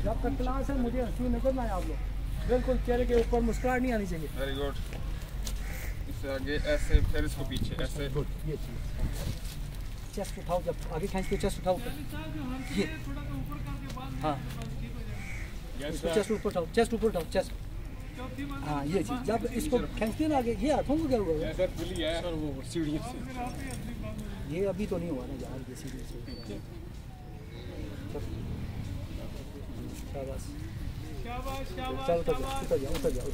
जब तक क्लास है मुझे हंसी नहीं करना है आप लोग, बिल्कुल चेहरे के ऊपर मुस्कुराहट नहीं आनी चाहिए। Very good. इससे आगे ऐसे, फिर इसको पीछे ऐसे। गुड, ये चीज़ चेस्ट उठाओ, जब आगे खींच के चेस्ट उठाओ, ये हाँ चेस्ट ऊपर उठाओ, चेस्ट ऊपर उठाओ, चेस्ट हाँ ये चीज़ जब इसको खींचते हैं ना आगे, ये हाथों को क्या हुआ है सर? वो सीढ़ी से ये अभी तो नहीं हुआ ना यार, ये सीढ़ी से। शाबाश, चल उतर जाओ, उतर जाओ, उतर जाओ।